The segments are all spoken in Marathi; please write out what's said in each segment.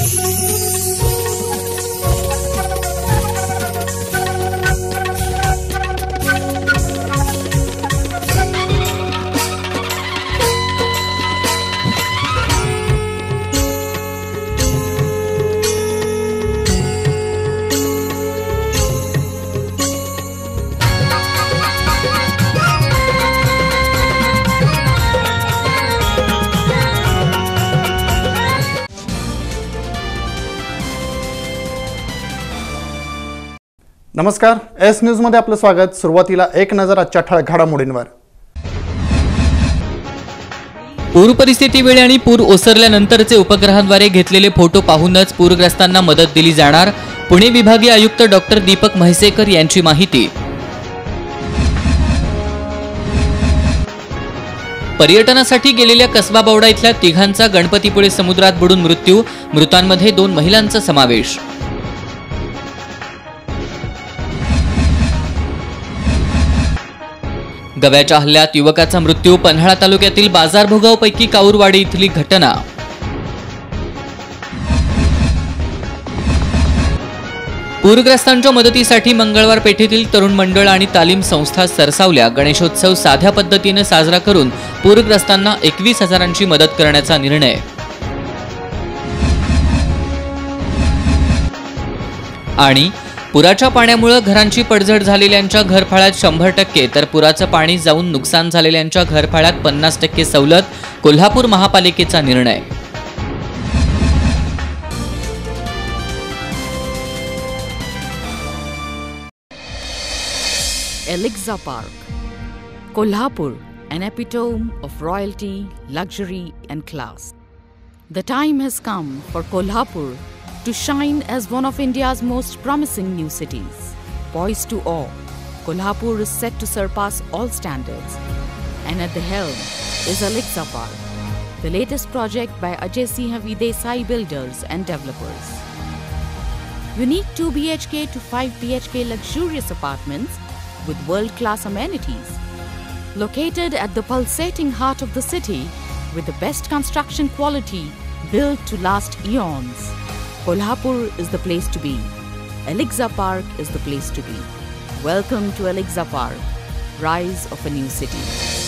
नमस्कार, एस न्यूज मध्ये आपलं स्वागत। सुरुवातीला एक नजर आजच्या ठळक घडामोडींवर। पूर परिस्थितीवेळी आणि पूर ओसरल्यानंतरचे उपग्रहांद्वारे घेतलेले फोटो पाहूनच पूरग्रस्तांना मदत दिली जाणार, पुणे विभागीय आयुक्त डॉक्टर दीपक म्हैसेकर यांची माहिती। पर्यटनासाठी गेलेल्या कसबा बावडा इथल्या तिघांचा गणपतीपुळे समुद्रात बुडून मृत्यू, मृतांमध्ये 2 महिलांचा समावेश। गव्याच्या हल्ल्यात युवकाचा मृत्यू, पन्हाळा तालुक्यातील बाजार भोगावपैकी काऊरवाडी इथली घटना। पूरग्रस्तांच्या मदतीसाठी मंगळवार पेठेतील तरुण मंडळ आणि तालीम संस्था सरसावल्या। गणेशोत्सव साध्या पद्धतीने साजरा करून पूरग्रस्तांना 21,000ची मदत करण्याचा निर्णय। आणि पुराच्या पाण्यामुळे घरांची पडझड झालेल्यांच्या घरफाळ्यात 100%, तर पुराचं पाणी जाऊन नुकसान झालेल्यांच्या घरफाळ्यात 50% सवलत, कोल्हापूर महापालिकेचा निर्णय। Elixa Park, Kolhapur, an epitome of royalty, luxury and class. The time has come for Kolhapur to shine as one of India's most promising new cities. Poised to awe, Kolhapur is set to surpass all standards. And at the helm is Elixa Park, the latest project by Ajay Sinha Videsai builders and developers. Unique 2 BHK to 5 BHK luxurious apartments with world-class amenities. Located at the pulsating heart of the city with the best construction quality built to last eons. Kolhapur is the place to be. Elixa Park is the place to be. Welcome to Elixa Park, rise of a new city.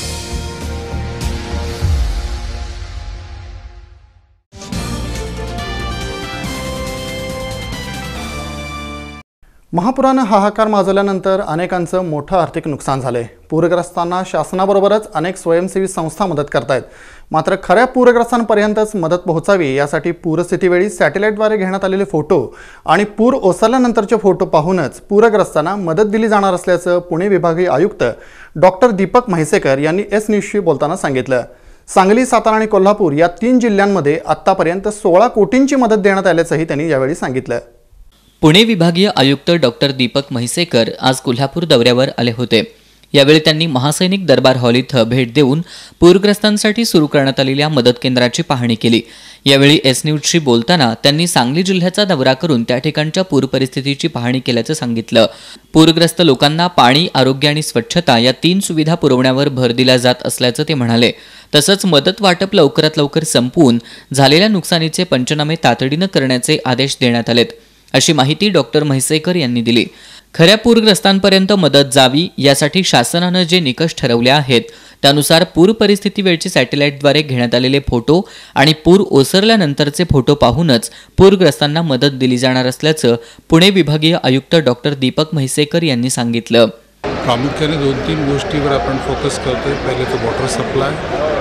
महापुराने हाहाकार माजवल्यानंतर अनेकांचं मोठं आर्थिक नुकसान झाले। पूरग्रस्तांना शासनाबरोबरच अनेक स्वयंसेवी संस्था मदत करतायत। मात्र खऱ्या पूरग्रस्तांपर्यंतच मदत पोहोचावी यासाठी पूरस्थितीवेळी सॅटेलाइटद्वारे घेण्यात आलेले फोटो आणि पूर ओसरल्यानंतरचे फोटो पाहूनच पूरग्रस्तांना मदत दिली जाणार असल्याचं पुणे विभागीय आयुक्त डॉक्टर दीपक म्हैसेकर यांनी एस न्यूजशी बोलताना सांगितलं। सांगली, सातारा आणि कोल्हापूर या 3 जिल्ह्यांमध्ये आतापर्यंत 16 कोटींची मदत देण्यात आल्याचंही त्यांनी यावेळी सांगितलं। पुणे विभागीय आयुक्त डॉक्टर दीपक म्हैसेकर आज कोल्हापूर दौऱ्यावर आले होते। यावेळी त्यांनी महासैनिक दरबार हॉल इथं भेट देऊन पूरग्रस्तांसाठी सुरू करण्यात आलेल्या मदत केंद्राची पाहणी केली। यावेळी एस न्यूजशी बोलताना त्यांनी सांगली जिल्ह्याचा दौरा करून त्या ठिकाणच्या पूर परिस्थितीची पाहणी केल्याचं सांगितलं। पूरग्रस्त लोकांना पाणी, आरोग्य आणि स्वच्छता या 3 सुविधा पुरवण्यावर भर दिला जात असल्याचं ते म्हणाले। तसंच मदत वाटप लवकरात लवकर संपवून झालेल्या नुकसानीचे पंचनामे तातडीनं करण्याचे आदेश देण्यात आलेत, अशी माहिती डॉक्टर म्हैसेकर यांनी दिली। खऱ्या पूरग्रस्तांपर्यंत मदत जावी यासाठी शासनाने जे निकष ठरवले आहेत त्यानुसार पूर परिस्थितीवेळचे सॅटेलाइटद्वारे घेण्यात आलेले फोटो आणि पूर ओसरल्यानंतरचे फोटो पाहूनच पूरग्रस्तांना मदत दिली जाणार असल्याचं पुणे विभागीय आयुक्त डॉक्टर दीपक म्हैसेकर यांनी सांगितलं। प्रामुख्याने 2-3 गोष्टीवर आपण फोकस करतोय। पहिले तो वॉटर सप्लाय,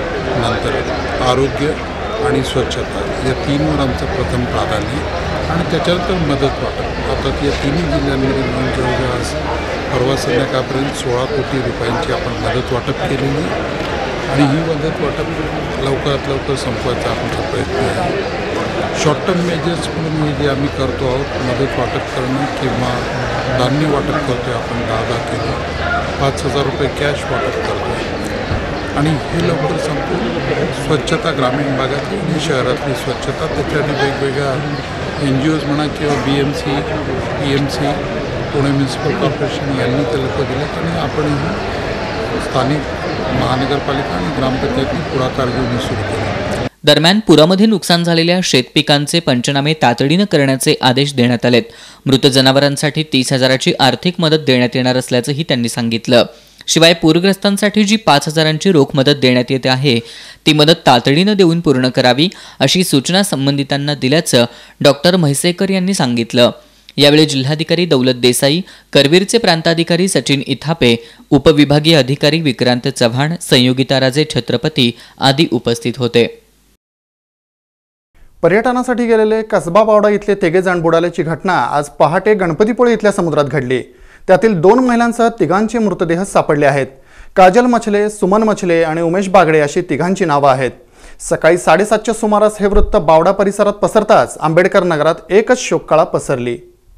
नंतर आरोग्य आणि स्वच्छता या 3वर आमचं प्रथम प्राधान्य आणि त्याच्यानंतर मदत वाटप। आता या 3 जिल्ह्यांमध्ये मिळून जवळजवळ आज परवा संध्याकाळपर्यंत 16 कोटी रुपयांची आपण मदत वाटप केलेली आणि ही मदत वाटप लवकरात लवकर संपवायचा आमचा प्रयत्न आहे। शॉर्ट टर्म मेजर्स म्हणून हे जे आम्ही करतो आहोत, मदत वाटप करणं किंवा धान्य वाटप करतो आहे, आपण 10-10 किलो 5,000 रुपये कॅश वाटप करतो आहे आणि हे लवकर संपवून स्वच्छता ग्रामीण भागातली आणि शहरातली स्वच्छता, त्याच्यासाठी वेगवेगळ्या NGOज म्हणा किंवा BMC, PMC, Pune municipal corporation यांनी ते लक्ष दिलं आणि आपणही स्थानिक महानगरपालिका आणि ग्रामपंचायतीने पुढाकार घेऊन सुरू केला। दरम्यान पुरामध्ये नुकसान झालेल्या शेतपिकांचे पंचनामे तातडीनं करण्याचे आदेश देण्यात आलेत. मृत जनावरांसाठी 30,000ची आर्थिक मदत देण्यात येणार असल्याचंही त्यांनी सांगितलं. शिवाय पूरग्रस्तांसाठी जी 5,000ची रोख मदत देण्यात येते आहे ती मदत तातडीनं देऊन पूर्ण करावी अशी सूचना संबंधितांना दिल्याचं डॉक्टर म्हैसेकर यांनी सांगितलं. यावेळी जिल्हाधिकारी दौलत देसाई, करवीरचे प्रांताधिकारी सचिन इथापे, उपविभागीय अधिकारी विक्रांत चव्हाण, संयोगिता राजे छत्रपती आदी उपस्थित होते. पर्यटनासाठी गेलेले कसबा बावडा इथले तिघे जण बुडाल्याची घटना आज पहाटे गणपतीपुळे इथल्या समुद्रात घडली. त्यातील 2 महिलांसह तिघांचे मृतदेह सापडले आहेत. काजल मछले, सुमन मछले आणि उमेश बागडे अशी तिघांची नावं आहेत. सकाळी 7:30च्या सुमारास हे वृत्त बावडा परिसरात पसरताच आंबेडकर नगरात एकच शोककळा पसरली.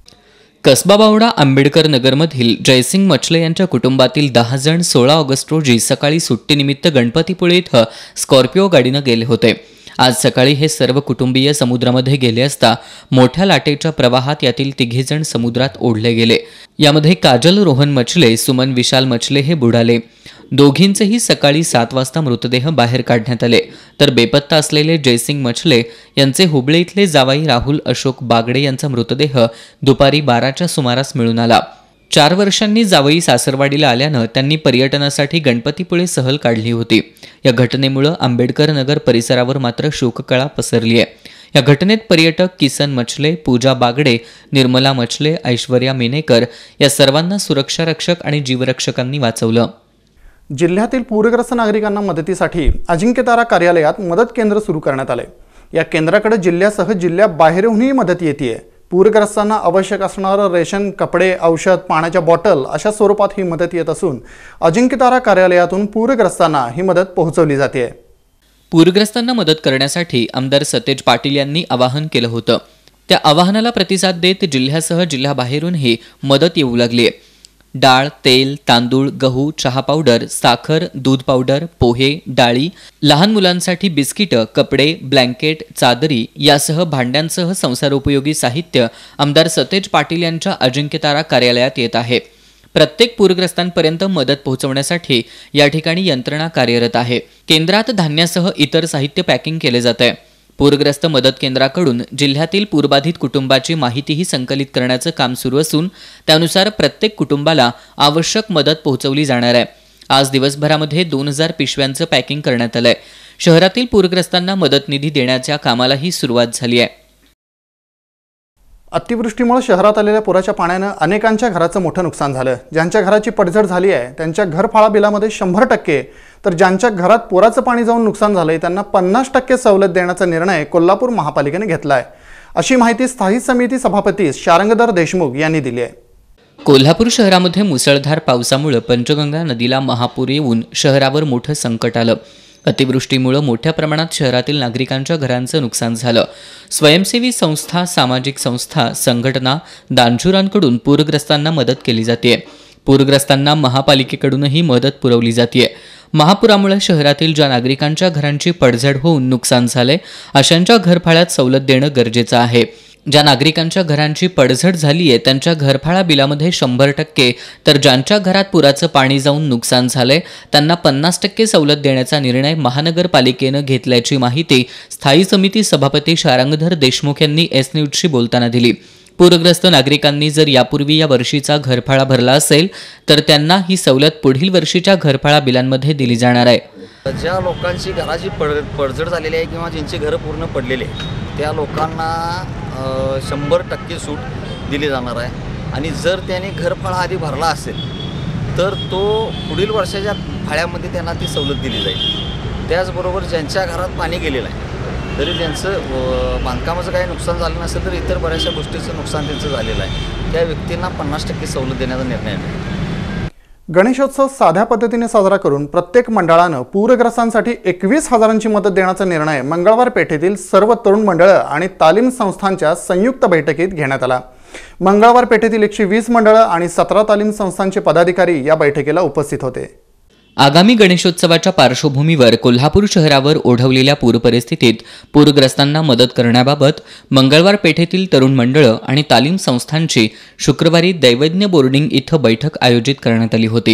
कसबा बावडा आंबेडकर नगरमधील जयसिंग मछले यांच्या कुटुंबातील 10 जण 16 ऑगस्ट रोजी सकाळी सुट्टीनिमित्त गणपतीपुळे इथं स्कॉर्पिओ गाडीनं गेले होते. आज सकाळी हे सर्व कुटुंबीय समुद्रामध्ये गेले असता मोठ्या लाटेच्या प्रवाहात यातील 3 जण समुद्रात ओढले गेले. यामध्ये काजल रोहन मछले, सुमन विशाल मछले हे बुडाले. दोघींचेही सकाळी 7 वाजता मृतदेह बाहेर काढण्यात आले. तर बेपत्ता असलेले जयसिंग मछले यांचे हुबळे इथले जावाई राहुल अशोक बागडे यांचा मृतदेह दुपारी 12च्या सुमारास मिळून आला. 4 वर्षांनी जावई सासरवाडीला आल्यानं त्यांनी पर्यटनासाठी गणपतीपुळे सहल काढली होती. या घटनेमुळे आंबेडकर नगर परिसरावर मात्र शोककळा पसरली आहे. या घटनेत पर्यटक किसन मछले, पूजा बागडे, निर्मला मछले, ऐश्वर्या मेनेकर या सर्वांना सुरक्षा रक्षक आणि जीवरक्षकांनी वाचवलं. जिल्ह्यातील पूरग्रस्त नागरिकांना मदतीसाठी अजिंक्यतारा कार्यालयात मदत केंद्र सुरू करण्यात आले. या केंद्राकडे जिल्ह्यासह जिल्ह्याबाहेरूनही मदत येते. पूरग्रस्तांना आवश्यक असणारं रेशन, कपडे, औषध, पाण्याच्या बॉटल अशा स्वरूपात ही मदत येत असून अजिंक्यतारा कार्यालयातून पूरग्रस्तांना ही मदत पोहोचवली जाते. पूरग्रस्तांना मदत करण्यासाठी आमदार सतेज पाटील यांनी आवाहन केलं होतं. त्या आवाहनाला प्रतिसाद देत जिल्ह्यासह जिल्ह्याबाहेरूनही मदत येऊ लागली आहे. डाळ, तेल, तांदूळ, गहू, चहा पावडर, साखर, दूध पावडर, पोहे, डाळी, लहान मुलांसाठी बिस्किटं, कपडे, ब्लँकेट, चादरी यासह भांड्यांसह संसारोपयोगी साहित्य आमदार सतेज पाटील यांच्या अजिंक्यतारा कार्यालयात येत आहे. प्रत्येक पूरग्रस्तांपर्यंत मदत पोहोचवण्यासाठी या ठिकाणी यंत्रणा कार्यरत आहे. केंद्रात धान्यासह इतर साहित्य पॅकिंग केले जात आहे. पूरग्रस्त मदत केंद्राकडून जिल्ह्यातील पूरबाधित कुटुंबाची माहितीही संकलित करण्याचं काम सुरू असून त्यानुसार प्रत्येक कुटुंबाला आवश्यक मदत पोहोचवली जाणार आहे. आज दिवसभरामध्ये 2000 पिशव्यांचं पॅकिंग करण्यात आलंय. शहरातील पूरग्रस्तांना मदत निधी देण्याच्या कामालाही सुरुवात झाली आहे. अतिवृष्टीमुळे शहरात आलेल्या पुराच्या पाण्यानं अनेकांच्या घराचं मोठं नुकसान झालं. ज्यांच्या घराची पडझड झाली आहे त्यांच्या घरफाळा बिलामध्ये 100%, तर ज्यांच्या घरात पुराचं पाणी जाऊन नुकसान झालंय त्यांना 50% सवलत देण्याचा निर्णय कोल्हापूर महापालिकेने घेतला आहे. अशी माहिती स्थायी समिती सभापती शारंगधर देशमुख यांनी दिली आहे. कोल्हापूर शहरामध्ये मुसळधार पावसामुळे पंचगंगा नदीला महापूर येऊन शहरावर मोठं संकट आलं. अतिवृष्टीमुळे मोठ्या प्रमाणात शहरातील नागरिकांच्या घरांचं नुकसान झालं. स्वयंसेवी संस्था, सामाजिक संस्था, संघटना, दानशूरांकडून पूरग्रस्तांना मदत केली जाते. पूरग्रस्तांना महापालिकेकडूनही मदत पुरवली जाते. महापुरामुळे शहरातील ज्या नागरिकांच्या घरांची पडझड होऊन नुकसान झाले अशांच्या घरफाळ्यात सवलत देणं गरजेचं आहे. ज्या नागरिकांच्या घरांची पडझड झाली आहे त्यांच्या घरफाळा बिलामध्ये 100%, तर ज्यांच्या घरात पुराचं पाणी जाऊन नुकसान झालंय त्यांना 50% सवलत देण्याचा निर्णय महानगरपालिकेनं घेतल्याची माहिती स्थायी समिती सभापती शारंगधर देशमुख यांनी एस न्यूजशी बोलताना दिली. पूरग्रस्त नागरिकांनी जर यापूर्वी या वर्षीचा घरफाळा भरला असेल तर त्यांना ही सवलत पुढील वर्षीच्या घरफाळा बिलांमध्ये दिली जाणार आहे. ज्या लोकांची घराची पडझड झालेली आहे किंवा ज्यांची घरं पूर्ण पडलेली आहे त्या लोकांना 100% सूट दिली जाणार आहे. आणि जर त्याने घरफाळा आधी भरला असेल तर तो पुढील वर्षाच्या फाळ्यामध्ये त्यांना ती सवलत दिली जाईल. त्याचबरोबर ज्यांच्या घरात पाणी गेलेलं आहे तरी त्यांचं बांधकामाचं काही नुकसान झालं नसेल तर इतर बऱ्याचशा गोष्टीचं नुकसान त्यांचं झालेलं आहे त्या व्यक्तींना 50% सवलत देण्याचा निर्णय आहे. गणेशोत्सव साध्या पद्धतीने साजरा करून प्रत्येक मंडळानं पूरग्रस्तांसाठी 21,000ची मदत देण्याचा निर्णय मंगळवार पेठेतील सर्व तरुण मंडळं आणि तालीम संस्थांच्या संयुक्त बैठकीत घेण्यात आला. मंगळवार पेठेतील 120 मंडळं आणि 17 तालीम संस्थांचे पदाधिकारी या बैठकीला उपस्थित होते. आगामी गणेशोत्सवाच्या पार्श्वभूमीवर कोल्हापूर शहरावर ओढवलेल्या पूरपरिस्थितीत पूरग्रस्तांना मदत करण्याबाबत मंगळवार पेठेतील तरुण मंडळं आणि तालीम संस्थांची शुक्रवारी दैवज्ञ बोर्डिंग इथं बैठक आयोजित करण्यात आली होती.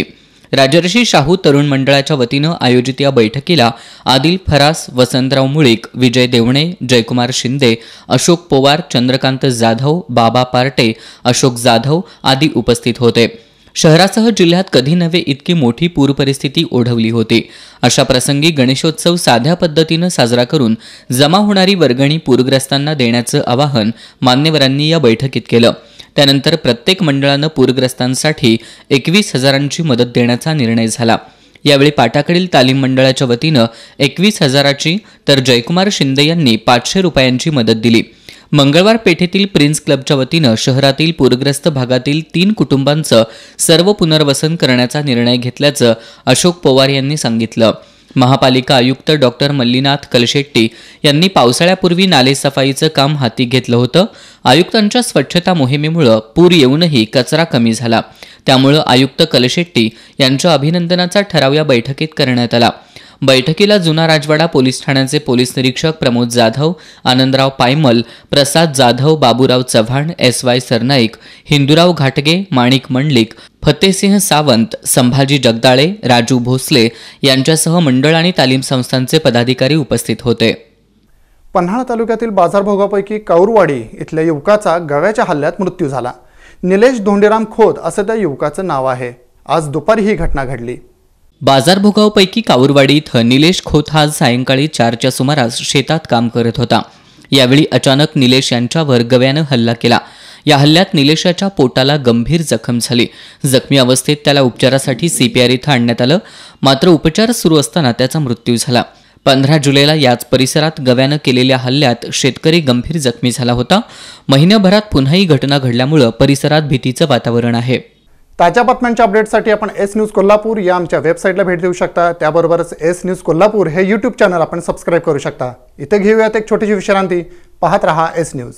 राजर्षी शाहू तरुण मंडळाच्या वतीनं आयोजित या बैठकीला आदिल फरास, वसंतराव मुळीक, विजय देवणे, जयकुमार शिंदे, अशोक पवार, चंद्रकांत जाधव, बाबा पार्टे, अशोक जाधव आदी उपस्थित होते. शहरासह जिल्ह्यात कधी नव्हे इतकी मोठी पूर परिस्थिती ओढवली होती. अशा प्रसंगी गणेशोत्सव साध्या पद्धतीनं साजरा करून जमा होणारी वर्गणी पूरग्रस्तांना देण्याचं आवाहन मान्यवरांनी या बैठकीत केलं. त्यानंतर प्रत्येक मंडळानं पूरग्रस्तांसाठी 21,000ची मदत देण्याचा निर्णय झाला. यावेळी पाटाकडील तालीम मंडळाच्या वतीनं 21,000ची तर जयकुमार शिंदे यांनी 500 रुपयांची मदत दिली. मंगळवार पेठेतील प्रिन्स क्लबच्या वतीनं शहरातील पूरग्रस्त भागातील 3 कुटुंबांचं सर्व पुनर्वसन करण्याचा निर्णय घेतल्याचं अशोक पवार यांनी सांगितलं. महापालिका आयुक्त डॉक्टर मल्लीनाथ कलशेट्टी यांनी पावसाळ्यापूर्वी नालेसफाईचं काम हाती घेतलं होतं. आयुक्तांच्या स्वच्छता मोहिमेमुळे पूर येऊनही कचरा कमी झाला. त्यामुळे आयुक्त कलशेट्टी यांच्या अभिनंदनाचा ठराव या बैठकीत करण्यात आला. बैठकीला जुना राजवाडा पोलीस ठाण्याचे पोलीस निरीक्षक प्रमोद जाधव, आनंदराव पायमल, प्रसाद जाधव, बाबूराव चव्हाण, SY सरनाईक, हिंदूराव घाटगे, माणिक मंडलिक, फतेसिंह सावंत, संभाजी जगदाळे, राजू भोसले यांच्यासह मंडळ आणि तालीम संस्थांचे पदाधिकारी उपस्थित होते. पन्हाळा तालुक्यातील बाजारभोगापैकी काऊरवाडी इथल्या युवकाचा गव्याच्या हल्ल्यात मृत्यू झाला. निलेश धोंडीराम खोत असं त्या युवकाचं नाव आहे. आज दुपारी ही घटना घडली. बाजारभोगावपैकी काऊरवाडी इथं निलेश खोत हा सायंकाळी 4च्या सुमारास शेतात काम करत होता. यावेळी अचानक निलेश यांच्यावर गव्यानं हल्ला केला. या हल्ल्यात निलेशाच्या पोटाला गंभीर जखम झाली. जखमी अवस्थेत त्याला उपचारासाठी CPR इथं आणण्यात आलं. मात्र उपचार सुरू असताना त्याचा मृत्यू झाला. 15 जुलैला याच परिसरात गव्यानं केलेल्या हल्ल्यात शेतकरी गंभीर जखमी झाला होता. महिन्याभरात पुन्हा ही घटना घडल्यामुळे परिसरात भीतीचं वातावरण आहे. ताज्या बातम्यांच्या अपडेटसाठी आपण एस न्यूज कोल्हापूर या आमच्या वेबसाईटला भेट देऊ शकता. त्याबरोबरच एस न्यूज कोल्हापूर हे YouTube चॅनल आपण सबस्क्राईब करू शकता. इथे घेऊयात एक छोटीशी विश्रांती. पाहत रहा एस न्यूज.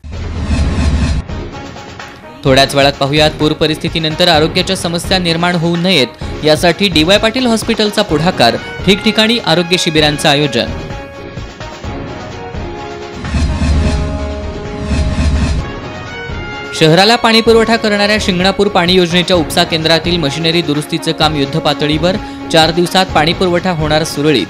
थोड्याच वेळात पाहूयात पूर परिस्थितीनंतर आरोग्याच्या समस्या निर्माण होऊ नयेत यासाठी DY पाटील हॉस्पिटलचा पुढाकार. ठिकठिकाणी आरोग्य शिबिरांचं आयोजन. शहराला पाणी पुरवठा करणाऱ्या शिंगणापूर पाणी योजनेच्या उपसा केंद्रातील मशिनरी दुरुस्तीचं काम युद्धपातळीवर. 4 दिवसात पाणी पुरवठा होणार सुरळीत.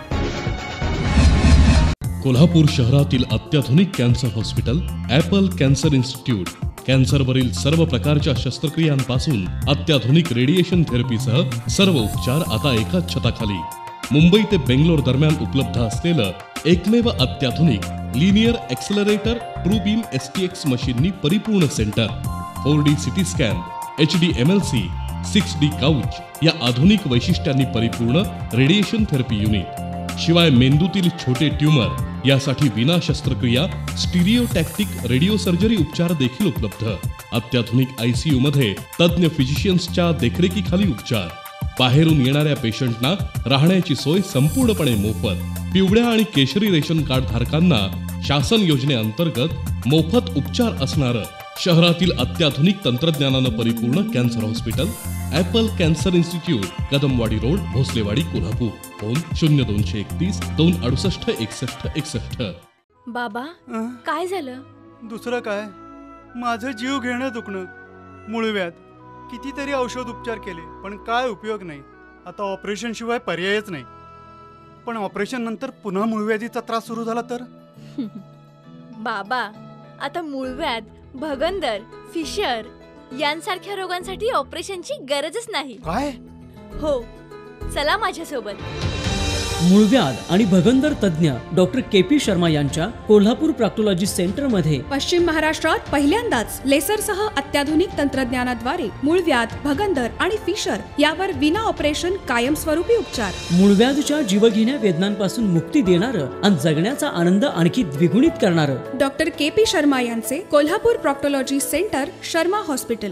कोल्हापूर शहरातील अत्याधुनिक cancer hospital Apple cancer institute. कॅन्सरवरील सर्व प्रकारच्या शस्त्रक्रियांपासून अत्याधुनिक रेडिएशन थेरपीसह सर्व उपचार आता एकाच छताखाली. मुंबई ते बेंगलोर दरम्यान उपलब्ध असलेलं एकमेव अत्याधुनिक linear accelerator true beam STX मशीननी परिपूर्ण centre. 4D CT scan, HD MLC, 6D couch या आधुनिक वैशिष्ट्यांनी परिपूर्ण रेडिएशन थेरपी युनिट. शिवाय मेंदूतील छोटे ट्यूमर यासाठी विना शस्त्रक्रिया स्टिरिओटॅक्टिक रेडिओ सर्जरी उपचार देखील उपलब्ध. अत्याधुनिक ICU मध्ये तज्ञ फिजिशियन्सच्या देखरेखीखाली उपचार. बाहेरून येणाऱ्या पेशंटना राहण्याची सोय संपूर्णपणे मोफत. पिवळ्या आणि केशरी रेशन कार्ड धारकांना शासन योजनेअंतर्गत मोफत उपचार असणारं शहरातील अत्याधुनिक तंत्रज्ञानानं परिपूर्ण cancer hospital Apple cancer institute, Kadamwadi road, Bhosalewadi, Kolhapur. Phone 0231 268 61 61. बाबा काय झालं? दुसरं काय, माझं जीव घेणं दुखणं, मूळव्याध. कितीतरी औषध उपचार केले पण काय उपयोग नाही. आता ऑपरेशन शिवाय पर्यायच नाही. पण ऑपरेशन नंतर पुन्हा मूळव्याधीचा त्रास सुरू झाला तर? बाबा आता मूळव्याध, भगंदर, फिशर यांसारख्या रोगांसाठी ऑपरेशनची गरजच नाही. काय? हो, चला माझ्यासोबत. मूळव्याध आणि भगंदर तज्ज्ञ डॉक्टर KP शर्मा यांच्या कोल्हापूर प्रॉक्टोलॉजी सेंटर मध्ये पश्चिम महाराष्ट्रात पहिल्यांदाच लेसरसह अत्याधुनिक तंत्रज्ञानाद्वारे मूळव्याध, भगंदर आणि फिशर यावर विना ऑपरेशन कायमस्वरूपी उपचार. मूळव्याधच्या जीवघेण्या वेदनांपासून मुक्ती देणारं आणि जगण्याचा आनंद आणखी द्विगुणित करणारं डॉक्टर KP शर्मा यांचे Kolhapur proctology centre, Sharma hospital.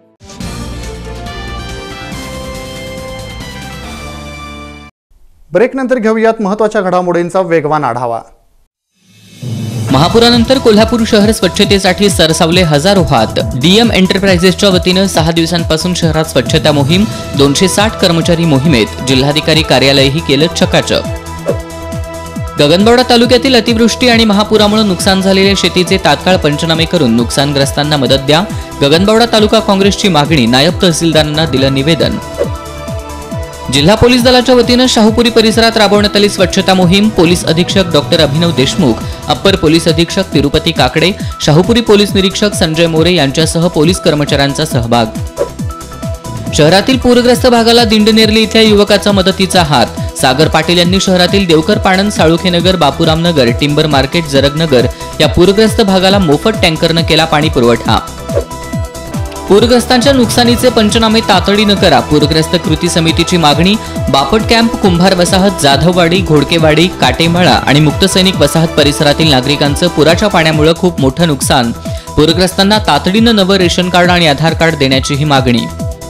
ब्रेकनंतर घेऊयात महत्त्वाच्या घडामोडींचा वेगवान आढावा. महापुरानंतर कोल्हापूर शहर स्वच्छतेसाठी सरसावले हजारो हात. DM एंटरप्राइजेसच्या वतीनं 6 दिवसांपासून शहरात स्वच्छता मोहीम. 260 कर्मचारी मोहिमेत. जिल्हाधिकारी कार्यालयही केलं चकाचक. गगनबावडा तालुक्यातील अतिवृष्टी आणि महापुरामुळे नुकसान झालेल्या शेतीचे तात्काळ पंचनामे करून नुकसानग्रस्तांना मदत द्या. गगनबावडा तालुका काँग्रेसची मागणी. नायब तहसीलदारांना दिलं निवेदन. जिल्हा पोलीस दलाच्या वतीनं शाहूपुरी परिसरात राबवण्यात आली स्वच्छता मोहीम. पोलीस अधीक्षक doctor Abhinav Deshmukh, upper police अधीक्षक तिरुपती काकडे, शाहूपुरी पोलीस निरीक्षक संजय मोरे यांच्यासह पोलीस कर्मचाऱ्यांचा सहभाग. शहरातील पूरग्रस्त भागाला दिंडनेरली इथल्या युवकाचा मदतीचा हात. सागर पाटील यांनी शहरातील देवकर पाणंद, साळुखेनगर, बापूराम नगर, टिंबर मार्केट, जरगनगर या पूरग्रस्त भागाला मोफत टँकरनं केला पाणी पुरवठा. पूरग्रस्तांच्या नुकसानीचे पंचनामे तातडीनं करा. पूरग्रस्त कृती समितीची मागणी. बापट कॅम्प, कुंभार वसाहत, जाधववाडी, घोडकेवाडी, काटेमाळा आणि मुक्तसैनिक वसाहत परिसरातील नागरिकांचं पुराच्या पाण्यामुळे खूप मोठं नुकसान. पूरग्रस्तांना तातडीनं नवं रेशन कार्ड आणि आधार कार्ड देण्याचीही मागणी.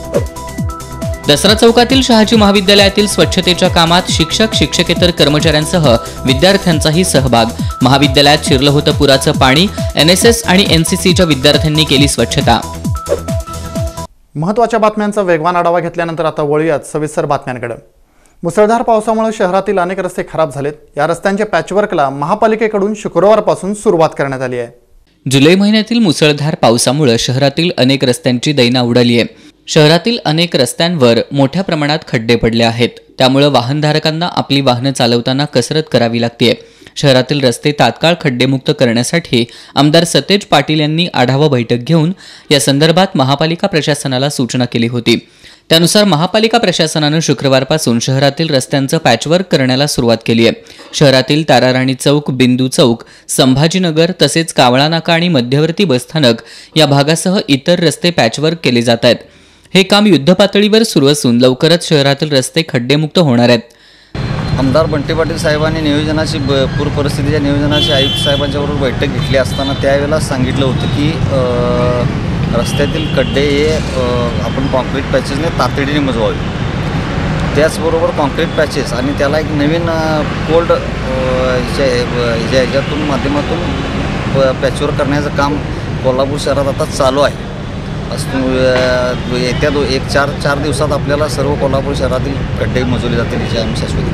दसरा चौकातील शहाजी महाविद्यालयातील स्वच्छतेच्या कामात शिक्षक, शिक्षकेतर कर्मचाऱ्यांसह विद्यार्थ्यांचाही सहभाग. महाविद्यालयात शिरलं होतं पुराचं पाणी. NSS आणि NCCच्या विद्यार्थ्यांनी केली स्वच्छता. महत्त्वाच्या बातम्यांचा वेगवान आढावा घेतल्यानंतर आता वळूयात सविस्तर बातम्यांकडे. मुसळधार पावसामुळे शहरातील अनेक रस्ते खराब झालेत. या रस्त्यांच्या पॅचवर्कला महापालिकेकडून शुक्रवारपासून सुरुवात करण्यात आली आहे. जुलै महिन्यातील मुसळधार पावसामुळे शहरातील अनेक रस्त्यांची दैना उडाली आहे. शहरातील अनेक रस्त्यांवर मोठ्या प्रमाणात खड्डे पडले आहेत. त्यामुळे वाहनधारकांना आपली वाहनं चालवताना कसरत करावी लागते. शहरातील रस्ते तात्काळ खड्डेमुक्त करण्यासाठी आमदार सतेज पाटील यांनी आढावा बैठक घेऊन या संदर्भात महापालिका प्रशासनाला सूचना केली होती. त्यानुसार महापालिका प्रशासनानं शुक्रवारपासून शहरातील रस्त्यांचं पॅचवर्क करण्याला सुरुवात केली आहे. शहरातील ताराराणी चौक, बिंदू चौक, संभाजीनगर तसेच कावळा नाका आणि मध्यवर्ती बसस्थानक या भागासह इतर रस्ते पॅचवर्क केले जात आहेत. हे काम युद्धपातळीवर सुरू असून लवकरच शहरातील रस्ते खड्डेमुक्त होणार आहेत. आमदार बंटी पाटील साहेबांनी नियोजनाची पूर परिस्थितीच्या नियोजनाची आयुक्त साहेबांच्याबरोबर बैठक घेतली असताना त्यावेळेला सांगितलं होतं की रस्त्यातील खड्डे हे आपण कॉन्क्रीट पॅचेसने तातडीने मजवावे. त्याचबरोबर कॉन्क्रीट पॅचेस आणि त्याला एक नवीन कोल्ड ह्याच्यातून माध्यमातून पॅचवर करण्याचं काम कोल्हापूर शहरात आता चालू आहे. येत्या 4 दिवसात आपल्याला सर्व कोल्हापूर शहरातील खड्डे मोजवले जातील याची आम्ही शाश्वती.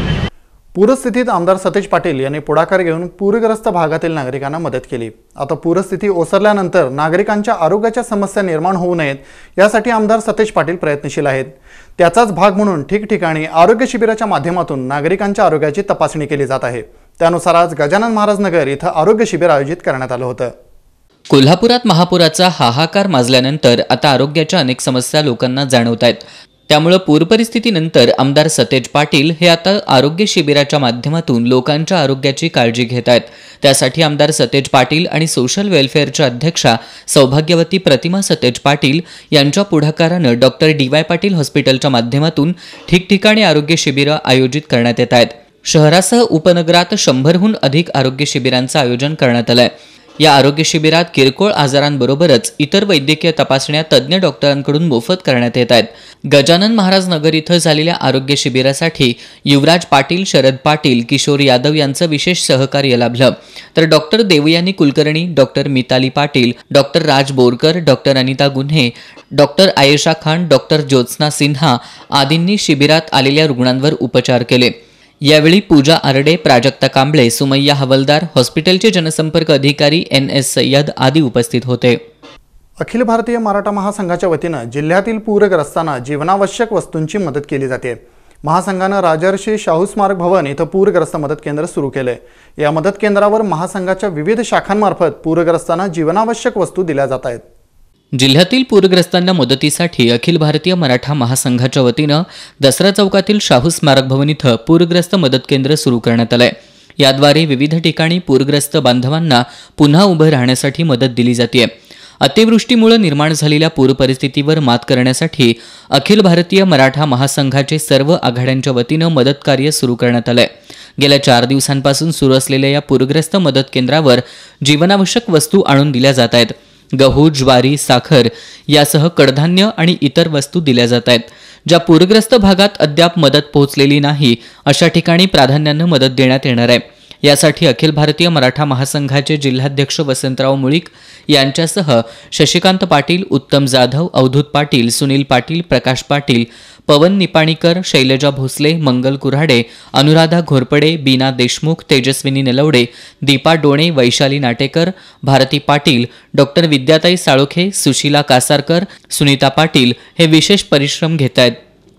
पूरस्थितीत आमदार सतेज पाटील यांनी पुढाकार घेऊन पूरग्रस्त भागातील नागरिकांना मदत केली. आता पूरस्थिती ओसरल्यानंतर नागरिकांच्या आरोग्याच्या समस्या निर्माण होऊ नयेत यासाठी आमदार सतेज पाटील प्रयत्नशील आहेत. त्याचाच भाग म्हणून ठिकठिकाणी आरोग्य शिबिराच्या माध्यमातून नागरिकांच्या आरोग्याची तपासणी केली जात आहे. त्यानुसार आज गजानन महाराज नगर इथं आरोग्य शिबिर आयोजित करण्यात आलं होतं. कोल्हापुरात महापुराचा हाहाकार माजल्यानंतर आता आरोग्याच्या अनेक समस्या लोकांना जाणवत आहेत. त्यामुळे पूरपरिस्थितीनंतर आमदार सतेज पाटील हे आता आरोग्य शिबिराच्या माध्यमातून लोकांच्या आरोग्याची काळजी घेत आहेत. त्यासाठी आमदार सतेज पाटील आणि सोशल वेलफेअरच्या अध्यक्षा सौभाग्यवती प्रतिमा सतेज पाटील यांच्या पुढाकारानं डॉक्टर DY पाटील हॉस्पिटलच्या माध्यमातून ठिकठिकाणी आरोग्य शिबिरं आयोजित करण्यात येत आहेत. शहरासह उपनगरात 100हून अधिक आरोग्य शिबिरांचं आयोजन करण्यात आलंय. या आरोग्य शिबिरात किरकोळ आजारांबरोबरच इतर वैद्यकीय तपासण्या तज्ज्ञ डॉक्टरांकडून मोफत करण्यात येत आहेत. गजानन महाराज नगर इथं झालेल्या आरोग्य शिबिरासाठी युवराज पाटील, शरद पाटील, किशोर यादव यांचं विशेष सहकार्य लाभलं. तर doctor Devyani Kulkarni, doctor Mitali Patil, doctor Raj Borkar, doctor Anita Gunhe, doctor Ayesha Khan, doctor Jyotsna Sinha आदींनी शिबिरात आलेल्या रुग्णांवर उपचार केले. यावेळी पूजा आरडे, प्राजक्ता कांबळे, सुमय्या हवलदार, हॉस्पिटलचे जनसंपर्क अधिकारी NS सय्यद आदी उपस्थित होते. अखिल भारतीय मराठा महासंघाच्या वतीनं जिल्ह्यातील पूरग्रस्तांना जीवनावश्यक वस्तूंची मदत केली जाते. महासंघानं राजर्षी शाहू स्मारक भवन इथं पूरग्रस्त मदत केंद्र सुरू केले. या मदत केंद्रावर महासंघाच्या विविध शाखांमार्फत पूरग्रस्तांना जीवनावश्यक वस्तू दिल्या जात आहेत. जिल्ह्यातील पूरग्रस्तांना मदतीसाठी अखिल भारतीय मराठा महासंघाच्या वतीनं दसरा चौकातील शाहू स्मारक भवन इथं पूरग्रस्त मदत केंद्र सुरू करण्यात आलंय. याद्वारे विविध ठिकाणी पूरग्रस्त बांधवांना पुन्हा उभं राहण्यासाठी मदत दिली जाते. अतिवृष्टीमुळे निर्माण झालेल्या पूर परिस्थितीवर मात करण्यासाठी अखिल भारतीय मराठा महासंघाचे सर्व आघाड्यांच्या वतीनं मदत कार्य सुरू करण्यात आलंय. गेल्या 4 दिवसांपासून सुरू असलेल्या या पूरग्रस्त मदत केंद्रावर जीवनावश्यक वस्तू आणून दिल्या जात आहेत. गहू, ज्वारी, साखर यासह कडधान्य आणि इतर वस्तू दिल्या जात आहेत. ज्या पूरग्रस्त भागात अद्याप मदत पोहोचलेली नाही अशा ठिकाणी प्राधान्यानं मदत देण्यात येणार आहे. यासाठी अखिल भारतीय मराठा महासंघाचे जिल्हाध्यक्ष वसंतराव मुळीक यांच्यासह शशिकांत पाटील, उत्तम जाधव, अवधूत पाटील, सुनील पाटील, प्रकाश पाटील, पवन निपाणीकर, शैलजा भोसले, मंगल कुऱ्हाडे, अनुराधा घोरपडे, बीना देशमुख, तेजस्विनी नलवडे, दीपा डोणे, वैशाली नाटेकर, भारती पाटील, डॉक्टर विद्याताई साळोखे, सुशीला कासारकर, सुनीता पाटील हे विशेष परिश्रम घेत आहेत.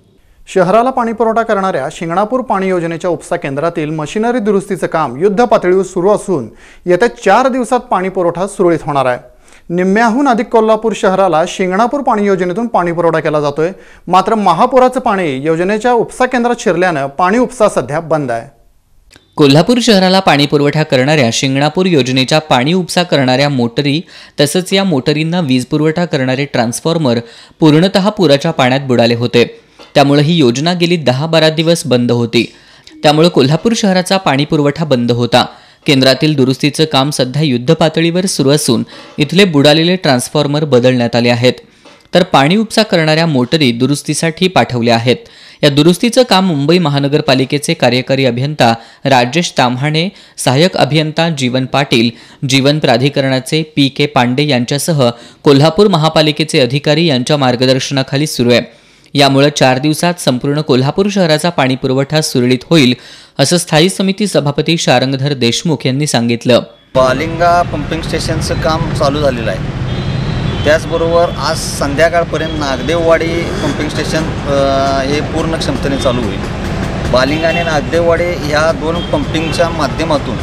शहराला पाणीपुरवठा करणाऱ्या शिंगणापूर पाणी योजनेच्या उपसा केंद्रातील मशिनरी दुरुस्तीचं काम युद्ध पातळीवर सुरू असून येत्या 4 दिवसात पाणीपुरवठा सुरळीत होणार आहे. निम्म्याहून अधिक कोल्हापूर शहराला शिंगणापूर पाणी योजनेतून पाणीपुरवठा केला जातोय. मात्र महापुराचं पाणी योजनेच्या उपसा केंद्रात शिरल्यानं पाणी उपसा सध्या बंद आहे. कोल्हापूर शहराला पाणीपुरवठा करणाऱ्या शिंगणापूर योजनेच्या पाणी उपसा करणाऱ्या मोटरी तसंच या मोटरींना वीज पुरवठा करणारे ट्रान्सफॉर्मर पूर्णतः पुराच्या पाण्यात बुडाले होते. त्यामुळे ही योजना गेली 10-12 दिवस बंद होती. त्यामुळे कोल्हापूर शहराचा पाणीपुरवठा बंद होता. केंद्रातील दुरुस्तीचं काम सध्या युद्ध पातळीवर सुरू असून इथले बुडालेले ट्रान्सफॉर्मर बदलण्यात आले आहेत. तर पाणी उपसा करणाऱ्या मोटरी दुरुस्तीसाठी पाठवल्या आहेत. या दुरुस्तीचं काम मुंबई महानगरपालिकेचे कार्यकारी अभियंता राजेश ताम्हाणे, सहाय्यक अभियंता जीवन पाटील, जीवन प्राधिकरणाचे PK पांडे यांच्यासह कोल्हापूर महापालिकेचे अधिकारी यांच्या मार्गदर्शनाखाली सुरू आहे. यामुळे 4 दिवसात संपूर्ण कोल्हापूर शहराचा पाणीपुरवठा सुरळीत होईल असं स्थायी समिती सभापती शारंगधर देशमुख यांनी सांगितलं. बालिंगा पंपिंग स्टेशनचं काम चालू झालेलं आहे. त्याचबरोबर आज संध्याकाळपर्यंत नागदेववाडी पंपिंग स्टेशन हे पूर्ण क्षमतेने चालू होईल. बालिंगा आणि नागदेववाडी ह्या 2 पंपिंगच्या माध्यमातून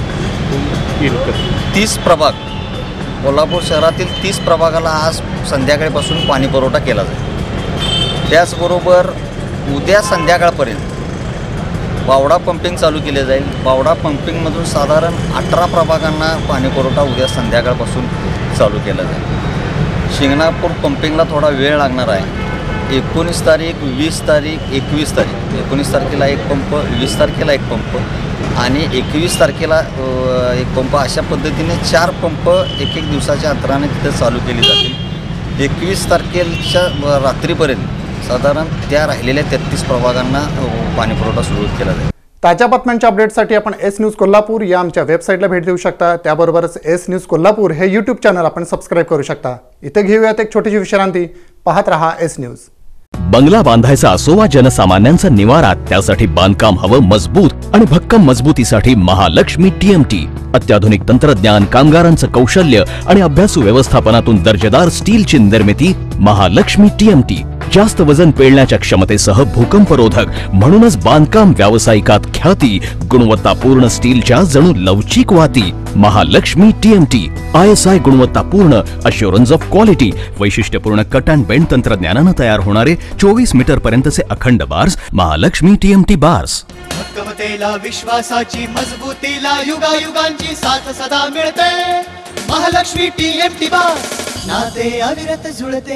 30 प्रभाग कोल्हापूर शहरातील 30 प्रभागाला आज संध्याकाळपासून पाणीपुरवठा केला जाईल. त्याचबरोबर उद्या संध्याकाळपर्यंत बावडा पंपिंग चालू केले जाईल. बावडा पंपिंगमधून साधारण 18 प्रभागांना पाणीपुरवठा उद्या संध्याकाळपासून चालू केला जाईल. शिंगणापूर पंपिंगला थोडा वेळ लागणार आहे. 19 तारीख, 20 तारीख, 21 तारीख, 19 तारखेला एक पंप, 20 तारखेला एक पंप आणि 21 तारखेला एक पंप, अशा पद्धतीने 4 पंप एक दिवसाच्या अंतराने तिथे चालू केले जातील. 21 तारखेच्या रात्रीपर्यंत साधारण त्या राहिलेल्या 33 प्रभागांना पाणीपुरवठा सुरू केला जाईल. ताज्या बातम्यांच्या अपडेटसाठी आपण एस न्यूज कोल्हापूर या आमच्या वेबसाईटला भेट देऊ शकता. त्याबरोबरच एस न्यूज कोल्हापूर हे यूट्यूब चॅनल आपण सबस्क्राईब करू शकता. इथे घेऊयात एक छोटीशी विश्रांती. पाहत रहा एस न्यूज. बंगला बांधायचा असो वा जनसामान्यांचा निवारा, त्यासाठी बांधकाम हवं मजबूत आणि भक्कम मजबूतीसाठी महालक्ष्मी TMT. अत्याधुनिक तंत्रज्ञान, कामगारांचं कौशल्य आणि अभ्यासू व्यवस्थापनातून दर्जेदार स्टीलची निर्मिती. महालक्ष्मी TMT जास्त वजन पेलण्याच्या क्षमतेसह भूकंपरोधक, म्हणूनच बांधकाम व्यावसायिकात ख्याती. गुणवत्तापूर्ण स्टीलच्या जणू लवचिक वाती. महालक्ष्मी TMT ISI गुणवत्तापूर्ण अश्युरन्स ऑफ क्वालिटी. वैशिष्ट्यपूर्ण कट अँड बेंड तंत्रज्ञानानं तयार होणारे 24 मीटर पर्यंतचे अखंड बार्स. Mahalaxmi TMT bars. भक्कमतेला, विश्वासाची मजबूतीला, युगायुगांची साथ सदा मिळते. महालक्ष्मी TMT बार्स, नाते अविरत जुळते.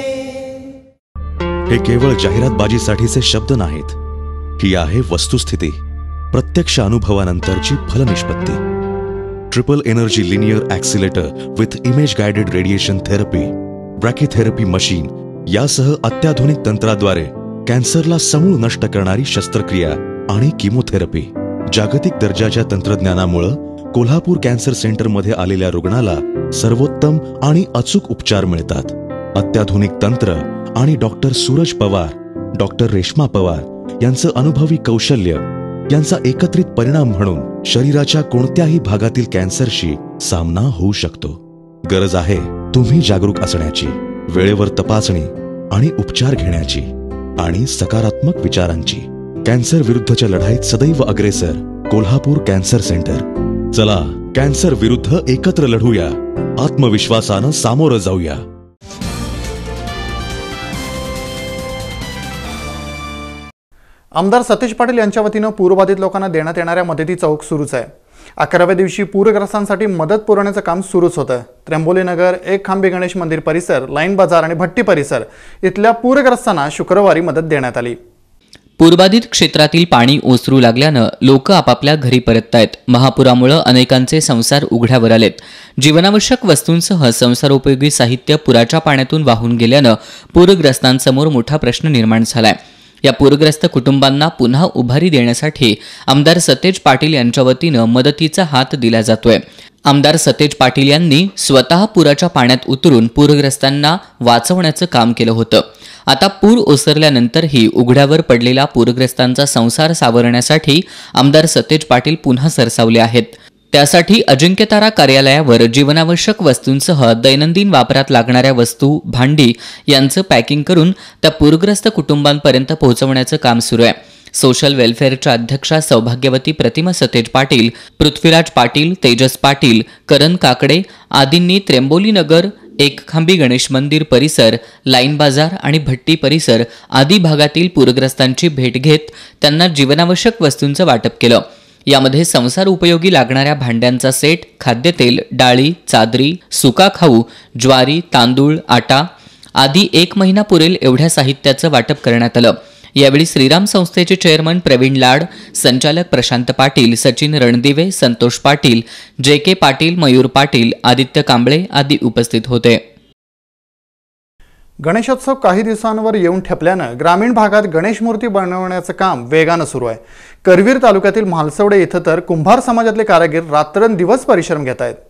हे केवळ जाहिरातबाजीसाठीचे शब्द नाहीत. ही आहे वस्तुस्थिती, प्रत्यक्ष अनुभवानंतरची फलनिष्पत्ती. Triple energy linear accelerator with image guided radiation therapy, brachytherapy machine यासह अत्याधुनिक तंत्राद्वारे कॅन्सरला समूळ नष्ट करणारी शस्त्रक्रिया आणि किमोथेरपी. जागतिक दर्जाच्या तंत्रज्ञानामुळे कोल्हापूर कॅन्सर सेंटरमध्ये आलेल्या रुग्णाला सर्वोत्तम आणि अचूक उपचार मिळतात. अत्याधुनिक तंत्र आणि डॉक्टर सूरज पवार, डॉक्टर रेश्मा पवार यांचं अनुभवी कौशल्य यांचा एकत्रित परिणाम म्हणून शरीराच्या कोणत्याही भागातील कॅन्सरशी सामना होऊ शकतो. गरज आहे तुम्ही जागरूक असण्याची, वेळेवर तपासणी आणि उपचार घेण्याची आणि सकारात्मक विचारांची. कॅन्सर विरुद्धच्या लढाईत सदैव अग्रेसर कोल्हापूर कॅन्सर सेंटर. चला कॅन्सर विरुद्ध एकत्र लढूया, आत्मविश्वासानं सामोरं जाऊया. आमदार सतेज पाटील यांच्या वतीनं पूरबाधित लोकांना देण्यात येणाऱ्या मदतीचा ओघ सुरूच आहे. 11व्या दिवशी पूरग्रस्तांसाठी मदत पुरवण्याचं काम सुरूच होतं. त्र्यंबोली नगर, एक खांबी गणेश मंदिर परिसर, लाईन बाजार आणि भट्टी परिसर इथल्या पूरग्रस्तांना शुक्रवारी मदत देण्यात आली. पूरबाधित क्षेत्रातील पाणी ओसरू लागल्यानं लोक आपापल्या घरी परततायत. महापुरामुळे अनेकांचे संसार उघड्यावर आलेत. जीवनावश्यक वस्तूंसह संसारोपयोगी साहित्य पुराच्या पाण्यातून वाहून गेल्यानं पूरग्रस्तांसमोर मोठा प्रश्न निर्माण झालाय. या पूरग्रस्त कुटुंबांना पुन्हा उभारी देण्यासाठी आमदार सतेज पाटील यांच्या वतीनं मदतीचा हात दिला जातोय. आमदार सतेज पाटील यांनी स्वतः पुराच्या पाण्यात उतरून पूरग्रस्तांना वाचवण्याचं काम केलं होतं. आता पूर ओसरल्यानंतरही उघड्यावर पडलेला पूरग्रस्तांचा संसार सावरण्यासाठी आमदार सतेज पाटील पुन्हा सरसावले आहेत. त्यासाठी अजिंक्यतारा कार्यालयावर जीवनावश्यक वस्तूंसह दैनंदिन वापरात लागणाऱ्या वस्तू, भांडी यांचं पॅकिंग करून त्या पूरग्रस्त कुटुंबांपर्यंत पोहोचवण्याचं काम सुरू आहे. सोशल वेलफेअरच्या अध्यक्षा सौभाग्यवती प्रतिमा सतेज पाटील, पृथ्वीराज पाटील, तेजस पाटील, करण काकडे आदींनी त्र्यंबोली नगर, एक खांबी गणेश मंदिर परिसर, लाईन बाजार आणि भट्टी परिसर आदी भागातील पूरग्रस्तांची भेट घेत त्यांना जीवनावश्यक वस्तूंचं वाटप केलं. यामध्ये संसार उपयोगी लागणाऱ्या भांड्यांचा सेट, खाद्यतेल, डाळी, चादरी, सुका खाऊ, ज्वारी, तांदूळ, आटा आदी 1 महिना पुरेल एवढ्या साहित्याचं वाटप करण्यात आलं. यावेळी श्रीराम संस्थेचे चेअरमन प्रवीण लाड, संचालक प्रशांत पाटील, सचिन रणदिवे, संतोष पाटील, JK पाटील, मयूर पाटील, आदित्य कांबळे आदी उपस्थित होते. गणेशोत्सव काही दिवसांवर येऊन ठेपल्यानं ग्रामीण भागात गणेश मूर्ती बनवण्याचं काम वेगानं सुरू आहे. करवीर तालुक्यातील म्हालसवडे इथं तर कुंभार समाजातले कारागीर रात्रंदिवस परिश्रम घेत आहेत.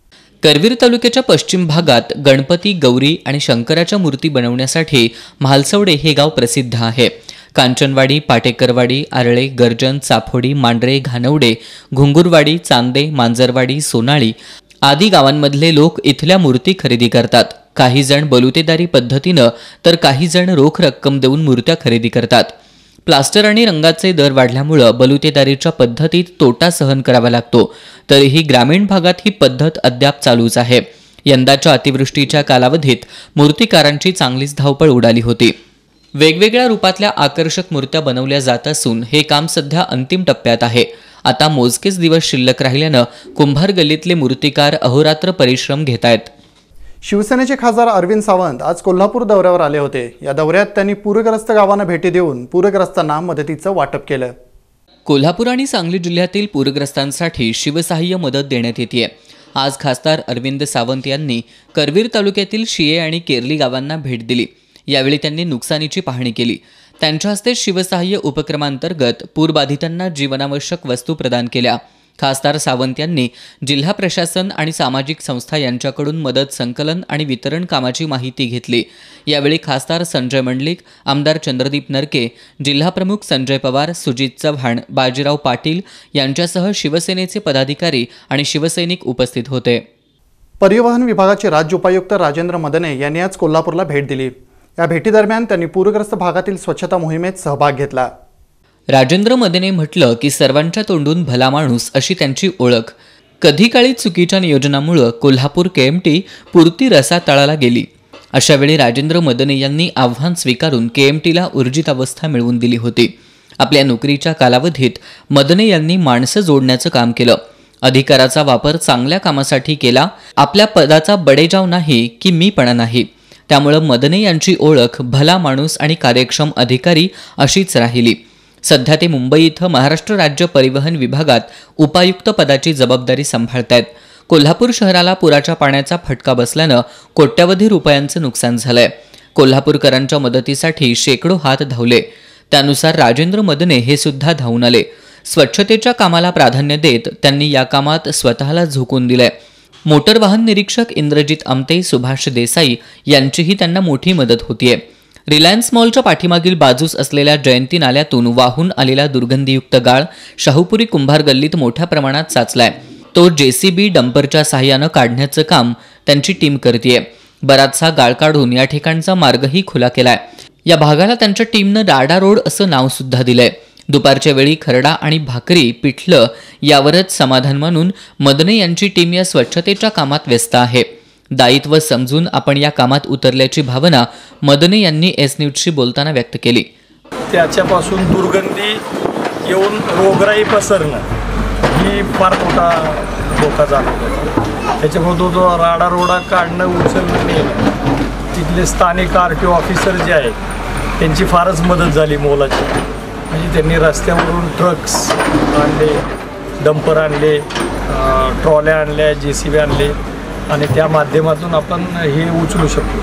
करवीर तालुक्याच्या पश्चिम भागात गणपती, गौरी आणि शंकराच्या मूर्ती बनवण्यासाठी म्हालसवडे हे गाव प्रसिद्ध आहे. कांचनवाडी, पाटेकरवाडी, आरळे, गर्जन, चाफोडी, मांडरे, घानवडे, घुंगुरवाडी, चांदे, मांजरवाडी, सोनाळी आदी गावांमधले लोक इथल्या मूर्ती खरेदी करतात. काही जण बलुतेदारी पद्धतीनं तर काही जण रोख रक्कम देऊन मूर्त्या खरेदी करतात. प्लास्टर आणि रंगाचे दर वाढल्यामुळं बलुतेदारीच्या पद्धतीत तोटा सहन करावा लागतो. तरीही ग्रामीण भागात ही पद्धत अद्याप चालूच आहे. यंदाच्या अतिवृष्टीच्या कालावधीत मूर्तिकारांची चांगलीच धावपळ उडाली होती. वेगवेगळ्या रूपातल्या आकर्षक मूर्त्या बनवल्या जात असून हे काम सध्या अंतिम टप्प्यात आहे. आता मोजकेच दिवस शिल्लक राहिल्यानं कुंभार गल्लीतले मूर्तिकार अहोरात्र परिश्रम घेत आहेत. शिवसेनेचे खासदार अरविंद सावंत आज कोल्हापूर दौऱ्यावर आले होते. या दौऱ्यात त्यांनी पूरग्रस्त गावांना भेटी देऊन पूरग्रस्तांना मदतीचं वाटप केलं. कोल्हापूर आणि सांगली जिल्ह्यातील पूरग्रस्तांसाठी शिवसहाय्य मदत देण्यात येते. आज खासदार अरविंद सावंत यांनी करवीर तालुक्यातील शिये आणि केरली गावांना भेट दिली. यावेळी त्यांनी नुकसानीची पाहणी केली. त्यांच्या हस्ते शिवसहाय्य उपक्रमांतर्गत पूरबाधितांना जीवनावश्यक वस्तू प्रदान केल्या. खासदार सावंत यांनी जिल्हा प्रशासन आणि सामाजिक संस्था यांच्याकडून मदत संकलन आणि वितरण कामाची माहिती घेतली. यावेळी खासदार संजय मंडलिक, आमदार चंद्रदीप नरके, जिल्हाप्रमुख संजय पवार, सुजित चव्हाण, बाजीराव पाटील यांच्यासह शिवसेनेचे पदाधिकारी आणि शिवसैनिक उपस्थित होते. परिवहन विभागाचे राज्य उपायुक्त राजेंद्र मदने यांनी आज कोल्हापूरला भेट दिली. या भेटीदरम्यान त्यांनी पूरग्रस्त भागातील स्वच्छता मोहिमेत सहभाग घेतला. राजेंद्र मदने म्हटलं की सर्वांच्या तोंडून भला माणूस अशी त्यांची ओळख. कधी काळी चुकीच्या नियोजनामुळे कोल्हापूर KMT पुरती रसातळाला गेली. अशावेळी राजेंद्र मदने यांनी आव्हान स्वीकारून KMTला ऊर्जित अवस्था मिळवून दिली होती. आपल्या नोकरीच्या कालावधीत मदने यांनी माणसं जोडण्याचं काम केलं. अधिकाराचा वापर चांगल्या कामासाठी केला. आपल्या पदाचा बडेजाव नाही की मीपणा नाही. त्यामुळे मदने यांची ओळख भला माणूस आणि कार्यक्षम अधिकारी अशीच राहिली. सध्या ते मुंबई इथं महाराष्ट्र राज्य परिवहन विभागात उपायुक्त पदाची जबाबदारी सांभाळतायत. कोल्हापूर शहराला पुराच्या पाण्याचा फटका बसल्यानं कोट्यवधी रुपयांचं नुकसान झालंय. कोल्हापूरकरांच्या मदतीसाठी शेकडो हात धावले. त्यानुसार राजेंद्र मदने हे सुद्धा धावून आले. स्वच्छतेच्या कामाला प्राधान्य देत त्यांनी या कामात स्वतःला झोकून दिलंय. मोटर वाहन निरीक्षक इंद्रजित आमते, सुभाष देसाई यांचीही त्यांना मोठी मदत होतीये. रिलायन्स मॉलच्या पाठीमागील बाजूस असलेल्या जयंती नाल्यातून वाहून आलेला दुर्गंधीयुक्त गाळ शाहूपुरी कुंभार गल्लीत मोठ्या प्रमाणात साचलाय. तो JCB डंपरच्या साहाय्यानं काढण्याचं काम त्यांची टीम करतेय. बराचसा गाळ काढून या ठिकाणचा मार्गही खुला केलाय. या भागाला त्यांच्या टीमनं राडा रोड असं नाव सुद्धा दिलंय. दुपारच्या वेळी खरडा आणि भाकरी पिठलं यावरच समाधान मानून मदने यांची टीम या स्वच्छतेच्या कामात व्यस्त आहे. दायित्व समजून आपण या कामात उतरल्याची भावना मदने यांनी S न्यूजशी बोलताना व्यक्त केली. त्याच्यापासून दुर्गंधी येऊन रोगराई पसरणं ही फार मोठा धोका जाणवत होता. त्याच्यामुळे तो राडारोडा काढणं, उचलणं नेणं, तिथले स्थानिक RTO ऑफिसर जे आहेत त्यांची फारच मदत झाली मोलाची. म्हणजे त्यांनी रस्त्यावरून ट्रक्स आणले, डंपर आणले, ट्रॉल्या आणल्या, JCB आणले आणि त्या माध्यमातून आपण हे उचलू शकतो.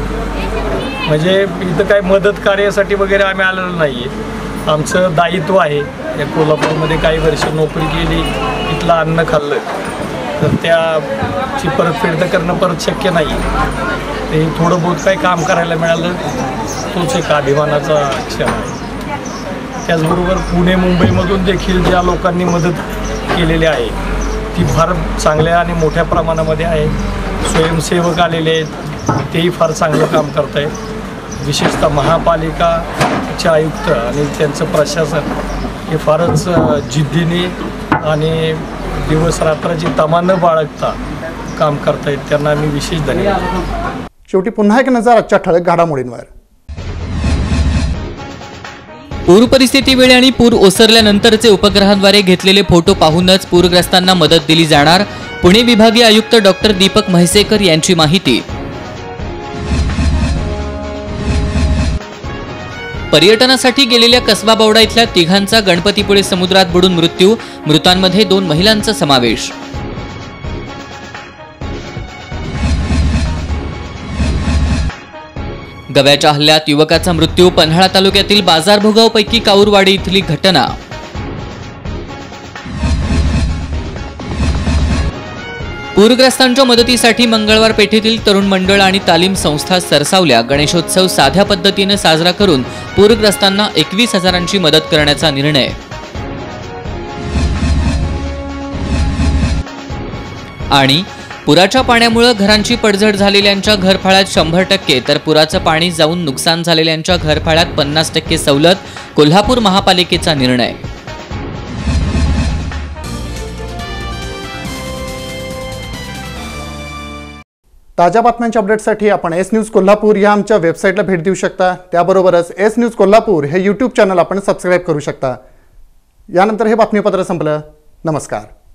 म्हणजे इथं काय मदत कार्यासाठी वगैरे आम्ही आलेलो नाही आहे. आमचं दायित्व आहे. या कोल्हापूरमध्ये काही वर्ष नोकरी केली, इथलं अन्न खाल्लं, तर त्याची परतफेड तर करणं परत शक्य नाही. ते थोडं बहुत काही काम करायला मिळालं तोच एक अभिमानाचा क्षण आहे. त्याचबरोबर पुणे मुंबईमधून देखील ज्या लोकांनी मदत केलेली आहे ती फार चांगल्या आणि मोठ्या प्रमाणामध्ये आहे. स्वयंसेवक आलेले आहेत, तेही फार चांगलं काम करत आहेत. विशेषतः महापालिकाचे आयुक्त आणि त्यांचं प्रशासन हे फारच जिद्दीने आणि दिवस रात्राची तमा न बाळगता काम करतायत. त्यांना मी विशेष धन्यवाद. शेवटी पुन्हा एक नजर आजच्या ठळक घडामोडींवर. पूर परिस्थितीवेळी आणि पूर ओसरल्यानंतरचे उपग्रहाद्वारे घेतलेले फोटो पाहूनच पूरग्रस्तांना मदत दिली जाणार. पुणे विभागीय आयुक्त डॉक्टर दीपक म्हैसेकर यांची माहिती. पर्यटनासाठी गेलेल्या कसबा बावडा इथल्या तिघांचा गणपतीपुळे समुद्रात बुडून मृत्यू. मृतांमध्ये 2 महिलांचा समावेश. गव्याच्या हल्ल्यात युवकाचा मृत्यू. पन्हाळा तालुक्यातील बाजारभोगावपैकी काऊरवाडी इथली घटना. पूरग्रस्तांच्या मदतीसाठी मंगळवार पेठेतील तरुण मंडळ आणि तालीम संस्था सरसावल्या. गणेशोत्सव साध्या पद्धतीने साजरा करून पूरग्रस्तांना 21,000ची मदत करण्याचा निर्णय. आणि पुराच्या पाण्यामुळे घरांची पडझड झालेल्यांच्या घरफाळ्यात 100%, तर पुराचं पाणी जाऊन नुकसान झालेल्यांच्या घरफाळ्यात 50% सवलत. कोल्हापूर महापालिकेचा निर्णय. ताज्या बातम्यांच्या अपडेटसाठी आपण एस न्यूज कोल्हापूर या आमच्या वेबसाईटला भेट देऊ शकता. त्याबरोबरच एस न्यूज कोल्हापूर हे यूट्यूब चॅनल आपण सबस्क्राईब करू शकता. यानंतर हे बातमीपत्र संपलं. नमस्कार.